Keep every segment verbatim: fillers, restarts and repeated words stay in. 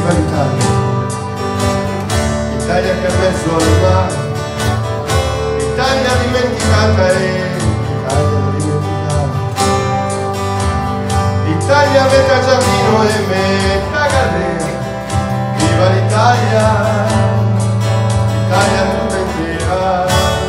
viva l'Italia, l'Italia che è a mezzo al mare, l'Italia dimenticata e l'Italia da dimenticare, l'Italia metà giardino e metà galera, viva l'Italia, l'Italia tutta intera,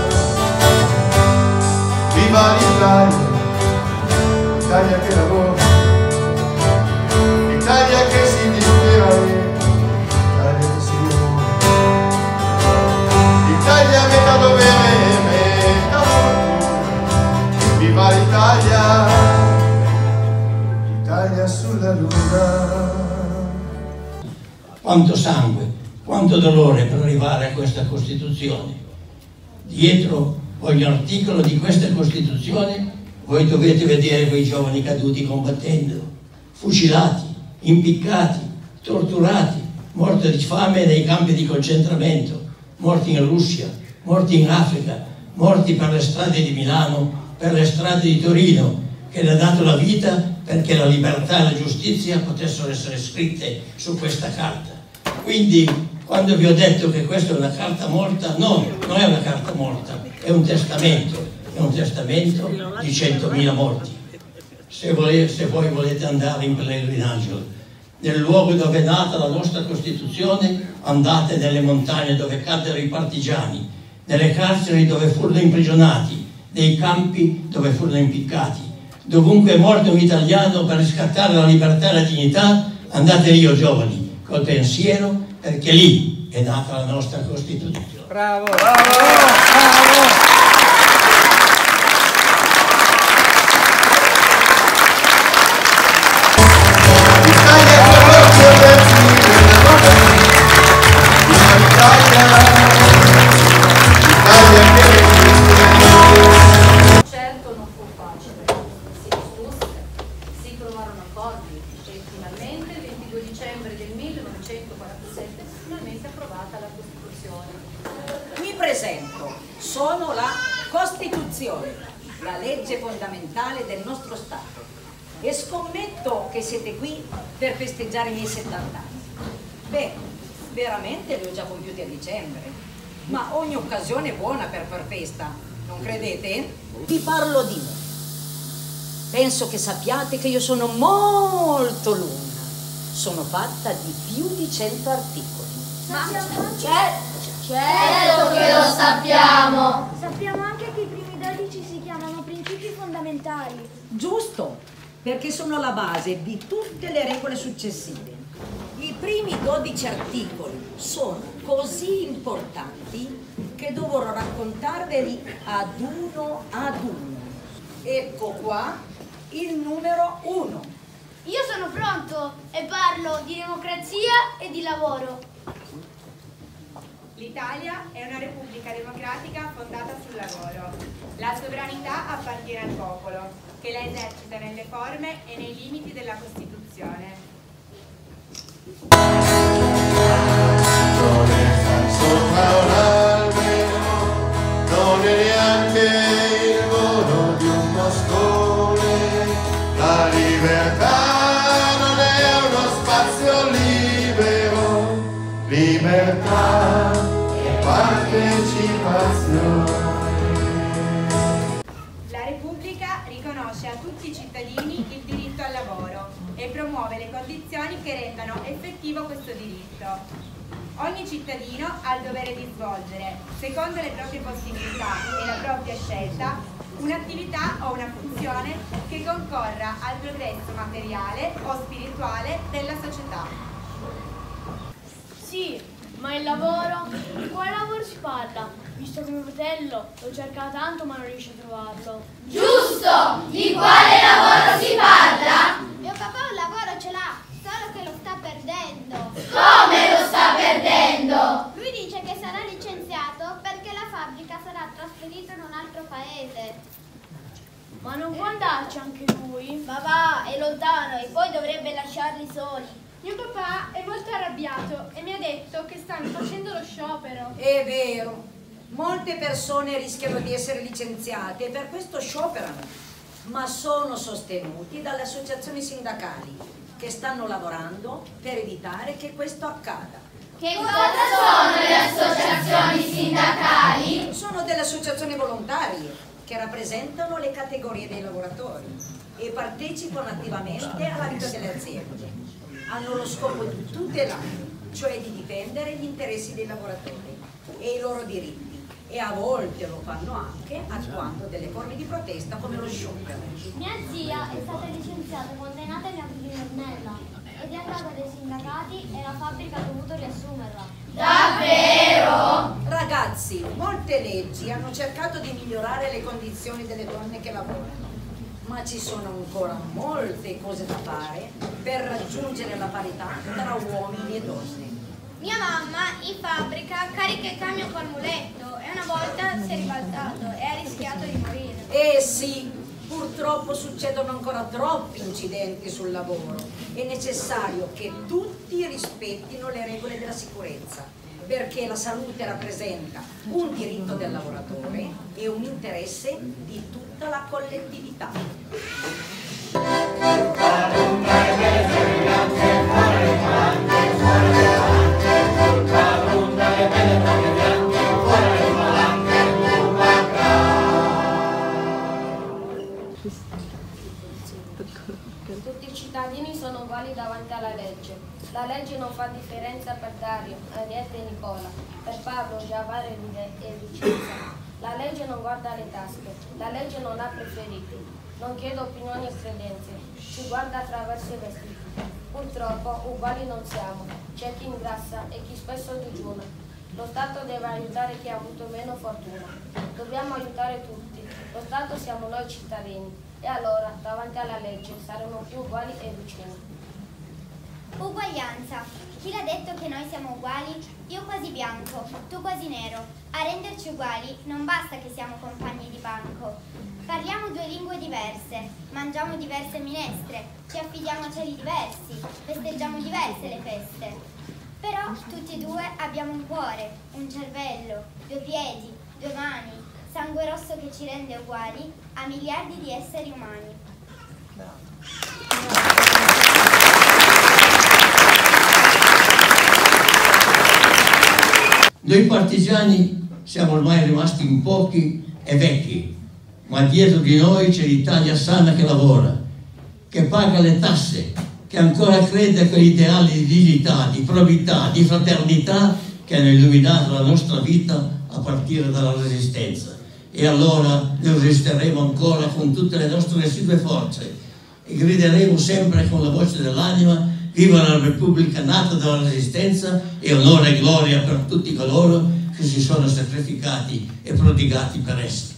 viva l'Italia, l'Italia che lavora, l'Italia che si dispera, l'Italia che si muore, l'Italia metà dovere e metà fortuna, viva l'Italia, l'Italia sulla luna. Quanto sangue, quanto dolore per arrivare a questa Costituzione. Dietro ogni articolo di questa Costituzione voi dovete vedere quei giovani caduti combattendo, fucilati, impiccati, torturati, morti di fame nei campi di concentramento, morti in Russia, morti in Africa, morti per le strade di Milano, per le strade di Torino, che le ha dato la vita perché la libertà e la giustizia potessero essere scritte su questa carta. Quindi, quando vi ho detto che questa è una carta morta, no, non è una carta morta, è un testamento, è un testamento di centomila morti. Se, vole, se voi volete andare in pellegrinaggio nel luogo dove è nata la nostra Costituzione, andate nelle montagne dove caddero i partigiani, nelle carceri dove furono imprigionati, nei campi dove furono impiccati. Dovunque è morto un italiano per riscattare la libertà e la dignità, andate lì, o giovani, col pensiero, perché lì è nata la nostra Costituzione. Bravo, bravo, bravo! Certo non fu facile, si discusse, si trovarono accordi e finalmente il ventidue dicembre del millenovecentoquarantasette fu finalmente approvata la Costituzione. Mi presento, sono la Costituzione, la legge fondamentale del nostro Stato, e scommetto che siete qui per festeggiare i miei settanta anni. Beh, veramente li ho già compiuti a dicembre, ma ogni occasione è buona per far festa, non credete? Vi parlo di me. Penso che sappiate che io sono molto lunga, sono fatta di più di cento articoli. Ma certo, certo che lo sappiamo! Sappiamo anche che i primi dodici si chiamano principi fondamentali. Giusto, perché sono la base di tutte le regole successive. I primi dodici articoli sono così importanti che dovrò raccontarveli ad uno ad uno. Ecco qua il numero uno. Io sono pronto e parlo di democrazia e di lavoro. L'Italia è una repubblica democratica fondata sul lavoro. La sovranità appartiene al popolo, che la esercita nelle forme e nei limiti della Costituzione. Non è sopra un albero, non è neanche il volo di un moscone. La libertà non è uno spazio libero, libertà e partecipazione. La Repubblica riconosce a tutti i cittadini il diritto al lavoro e promuove le condizioni che rendano effettivo questo diritto. Ogni cittadino ha il dovere di svolgere, secondo le proprie possibilità e la propria scelta, un'attività o una funzione che concorra al progresso materiale o spirituale della società. Sì, ma il lavoro? Di quale lavoro si parla? Visto che mio fratello lo cerca tanto ma non riesce a trovarlo. Giusto! Di quale lavoro si parla? Mio papà un lavoro ce l'ha, solo che lo sta perdendo. Come lo sta perdendo? Lui dice che sarà licenziato perché la fabbrica sarà trasferita in un altro paese. Ma non può andarci anche lui? Ma va, è lontano e poi dovrebbe lasciarli soli. Mio papà è molto arrabbiato e mi ha detto che stanno facendo lo sciopero. È vero, molte persone rischiano di essere licenziate e per questo scioperano, ma sono sostenuti dalle associazioni sindacali. che stanno lavorando per evitare che questo accada. Che cosa sono le associazioni sindacali? Sono delle associazioni volontarie che rappresentano le categorie dei lavoratori e partecipano attivamente alla vita delle aziende. Hanno lo scopo di tutelare, cioè di difendere gli interessi dei lavoratori e i loro diritti, e a volte lo fanno anche attuando delle forme di protesta come lo sciopero. Mia zia è stata licenziata e condenata in Aprilinella ed è andata dai sindacati e la fabbrica ha dovuto riassumerla. Davvero? Ragazzi, molte leggi hanno cercato di migliorare le condizioni delle donne che lavorano, ma ci sono ancora molte cose da fare per raggiungere la parità tra uomini e donne. Mia mamma in fabbrica carica il camion col muletto e una volta si è ribaltato e ha rischiato di morire. Eh sì, purtroppo succedono ancora troppi incidenti sul lavoro. È necessario che tutti rispettino le regole della sicurezza, perché la salute rappresenta un diritto del lavoratore e un interesse di tutta la collettività. Tutti i cittadini sono uguali davanti alla legge. La legge non fa differenza per Dario, Ariete e Nicola, per Pablo, Giavare e Vicenza. La legge non guarda le tasche, la legge non ha preferiti, non chiede opinioni e credenze, ci guarda attraverso i vestiti. Purtroppo uguali non siamo, c'è chi ingrassa e chi spesso digiuna. Lo Stato deve aiutare chi ha avuto meno fortuna. Dobbiamo aiutare tutti, lo Stato siamo noi cittadini. E allora, davanti alla legge, saremo più uguali e vicini. Uguaglianza. Chi l'ha detto che noi siamo uguali? Io quasi bianco, tu quasi nero. A renderci uguali non basta che siamo compagni di banco. Parliamo due lingue diverse, mangiamo diverse minestre, ci affidiamo a cieli diversi, festeggiamo diverse le feste. Però tutti e due abbiamo un cuore, un cervello, due piedi, due mani, sangue rosso che ci rende uguali a miliardi di esseri umani. Noi partigiani siamo ormai rimasti in pochi e vecchi, ma dietro di noi c'è l'Italia sana che lavora, che paga le tasse, che ancora crede a quegli ideali di dignità, di probità, di fraternità che hanno illuminato la nostra vita a partire dalla Resistenza. E allora noi resisteremo ancora con tutte le nostre residue forze e grideremo sempre con la voce dell'anima: viva la Repubblica nata dalla Resistenza e onore e gloria per tutti coloro che si sono sacrificati e prodigati per essa.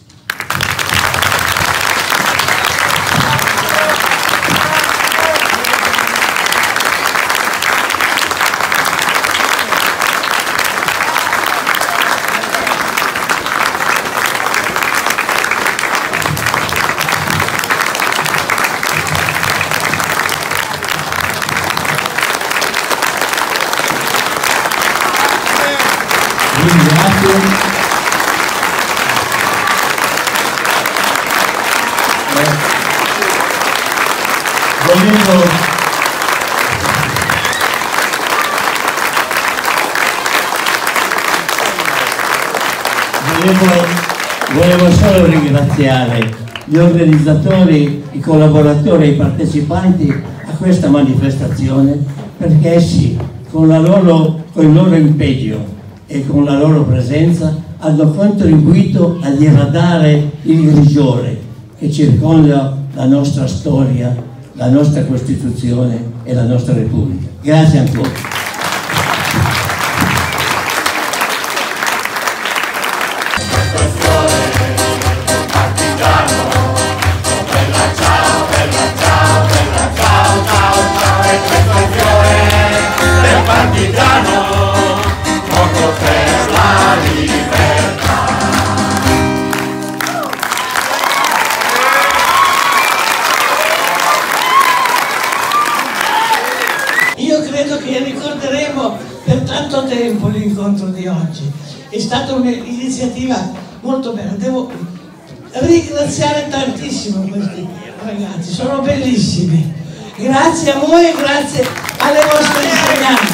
Volevo, volevo, volevo solo ringraziare gli organizzatori, i collaboratori e i partecipanti a questa manifestazione, perché essi con, la loro, con il loro impegno e con la loro presenza hanno contribuito a diradare il grigiore che circonda la nostra storia, la nostra Costituzione e la nostra Repubblica. Grazie ancora. Tempo l'incontro di oggi è stata un'iniziativa molto bella. Devo ringraziare tantissimo questi ragazzi, sono bellissimi Grazie a voi e grazie alle vostre insegnanti.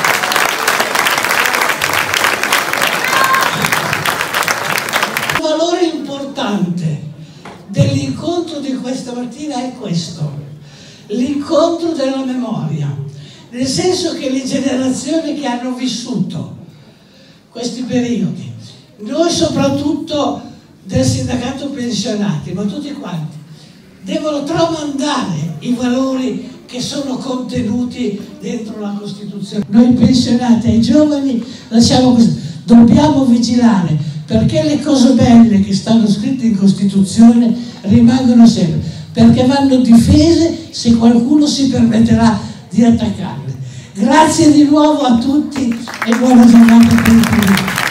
Il valore importante dell'incontro di questa mattina è questo, l'incontro della memoria, nel senso che le generazioni che hanno vissuto questi periodi, noi soprattutto del sindacato pensionati, ma tutti quanti, devono tramandare i valori che sono contenuti dentro la Costituzione. Noi pensionati ai giovani lasciamo questo, dobbiamo vigilare perché le cose belle che stanno scritte in Costituzione rimangono sempre, perché vanno difese se qualcuno si permetterà di attaccarle. Grazie di nuovo a tutti e buona giornata per tutti.